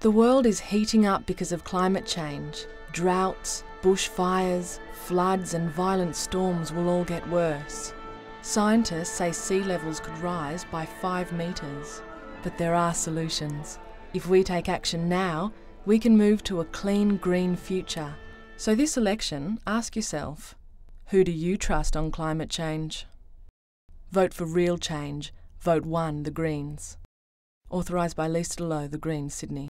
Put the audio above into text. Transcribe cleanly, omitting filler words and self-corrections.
The world is heating up because of climate change. Droughts, bushfires, floods and violent storms will all get worse. Scientists say sea levels could rise by 5 metres. But there are solutions. If we take action now, we can move to a clean, green future. So this election, ask yourself, who do you trust on climate change? Vote for real change. Vote 1, the Greens. Authorised by Lesa de Leau, the Greens, Sydney.